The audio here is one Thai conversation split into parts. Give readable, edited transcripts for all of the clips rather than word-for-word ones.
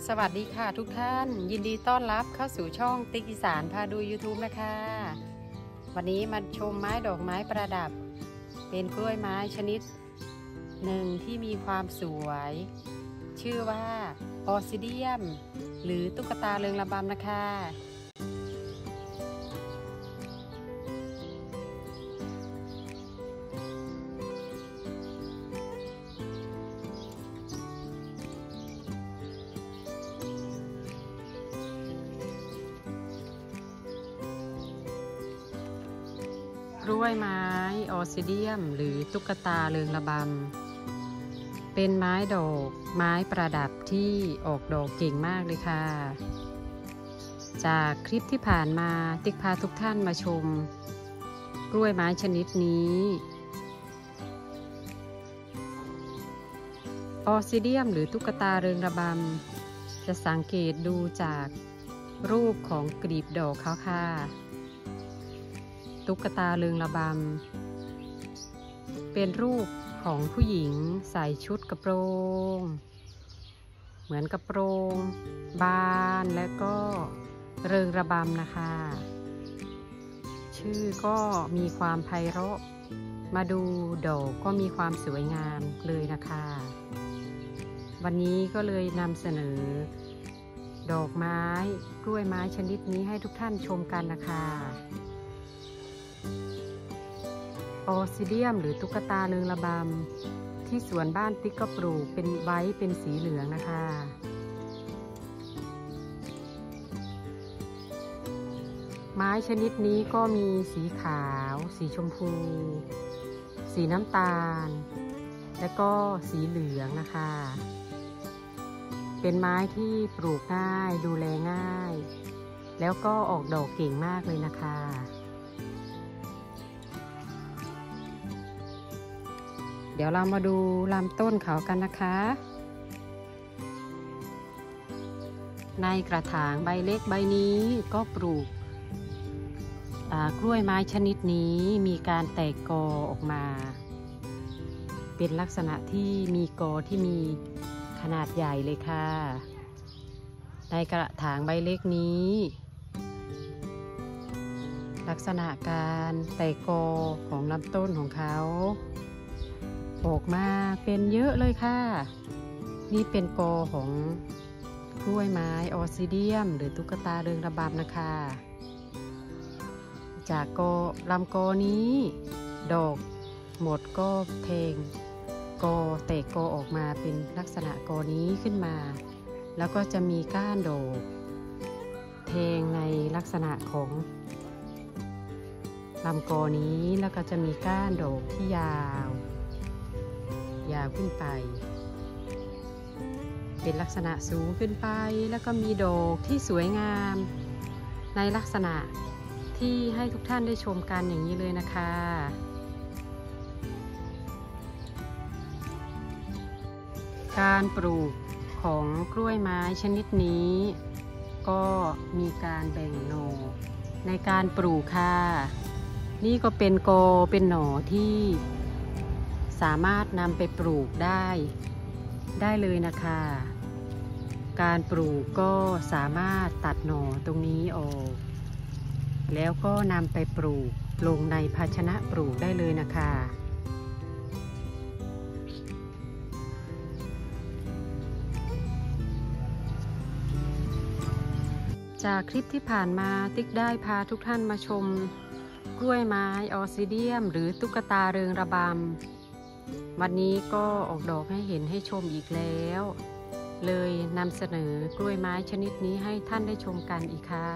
สวัสดีค่ะทุกท่านยินดีต้อนรับเข้าสู่ช่องติ๊กอีสานพาดู YouTube นะคะวันนี้มาชมไม้ดอกไม้ประดับเป็นกล้วยไม้ชนิดหนึ่งที่มีความสวยชื่อว่าออซิเดียมหรือตุ๊กตาเริงระบำนะคะกล้วยไม้ออซิเดียมหรือตุ๊กตาเริงระบำเป็นไม้ดอกไม้ประดับที่ออกดอกเก่งมากเลยค่ะจากคลิปที่ผ่านมาติ๊กพาทุกท่านมาชมกล้วยไม้ชนิดนี้ออซิเดียมหรือตุ๊กตาเริงระบำจะสังเกตดูจากรูปของกลีบดอกเขาค่ะตุ๊กตาเริงระบำเป็นรูปของผู้หญิงใส่ชุดกระโปรงเหมือนกระโปรงบานและก็เริงระบำนะคะชื่อก็มีความไพเราะมาดูดอกก็มีความสวยงามเลยนะคะวันนี้ก็เลยนำเสนอดอกไม้กล้วยไม้ชนิดนี้ให้ทุกท่านชมกันนะคะออซิเดียมหรือตุ๊กตาเริงระบำที่สวนบ้านติ๊กก็ปลูกเป็นไว้เป็นสีเหลืองนะคะไม้ชนิดนี้ก็มีสีขาวสีชมพูสีน้ำตาลและก็สีเหลืองนะคะเป็นไม้ที่ปลูกง่ายดูแลง่ายแล้วก็ออกดอกเก่งมากเลยนะคะเดี๋ยวเรามาดูลำต้นเขากันนะคะในกระถางใบเล็กใบนี้ก็ปลูกกล้วยไม้ชนิดนี้มีการแตกกอออกมาเป็นลักษณะที่มีกอที่มีขนาดใหญ่เลยค่ะในกระถางใบเล็กนี้ลักษณะการแตกกอของลำต้นของเขาออกมาเป็นเยอะเลยค่ะนี่เป็นกอของกล้วยไม้ออซิเดียมหรือตุ๊กตาเริงระบำนะคะจากกอลำกอนี้ดอกหมดก็แทงกอแตกกอออกมาเป็นลักษณะกอนี้ขึ้นมาแล้วก็จะมีก้านดอกแทงในลักษณะของลำกอนี้แล้วก็จะมีก้านดอกที่ยาวขึ้นไปเป็นลักษณะสูงขึ้นไปแล้วก็มีดอกที่สวยงามในลักษณะที่ให้ทุกท่านได้ชมกันอย่างนี้เลยนะคะการปลูกของกล้วยไม้ชนิดนี้ก็มีการแบ่งหน่อในการปลูกค่ะนี่ก็เป็นกอเป็นหน่อที่สามารถนำไปปลูกได้เลยนะคะการปลูกก็สามารถตัดหน่อตรงนี้ออกแล้วก็นำไปปลูกลงในภาชนะปลูกได้เลยนะคะจากคลิปที่ผ่านมาติ๊กได้พาทุกท่านมาชมกล้วยไม้ออซิเดียมหรือตุ๊กตาเริงระบำวันนี้ก็ออกดอกให้เห็นให้ชมอีกแล้วเลยนำเสนอกล้วยไม้ชนิดนี้ให้ท่านได้ชมกันอีกค่ะ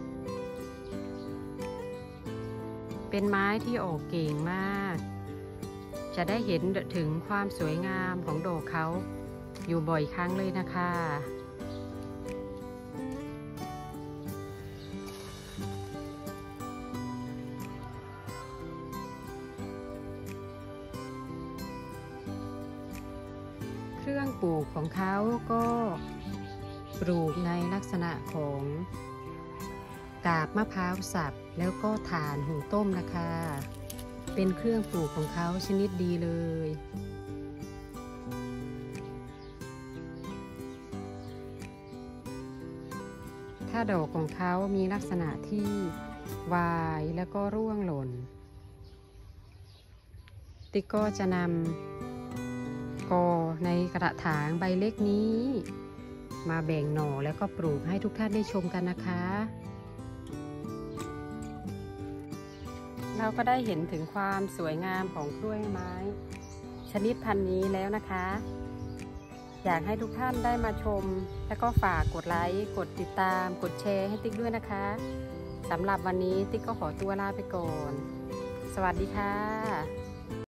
เป็นไม้ที่ออกเก่งมากจะได้เห็นถึงความสวยงามของดอกเขาอยู่บ่อยครั้งเลยนะคะเครื่องปลูกของเขาก็ปลูกในลักษณะของกาบมะพร้าวสับแล้วก็ถ่านหุงต้มนะคะเป็นเครื่องปลูกของเขาชนิดดีเลยถ้าดอกของเขามีลักษณะที่วายแล้วก็ร่วงหล่นติ๊กก็จะนำกอในกระถางใบเล็กนี้มาแบ่งหน่อแล้วก็ปลูกให้ทุกท่านได้ชมกันนะคะเราก็ได้เห็นถึงความสวยงามของกล้วยไม้ชนิดพันธุ์นี้แล้วนะคะอยากให้ทุกท่านได้มาชมแล้วก็ฝากกดไลค์กดติดตามกดแชร์ให้ติ๊กด้วยนะคะสำหรับวันนี้ติ๊กก็ขอตัวลาไปก่อนสวัสดีค่ะ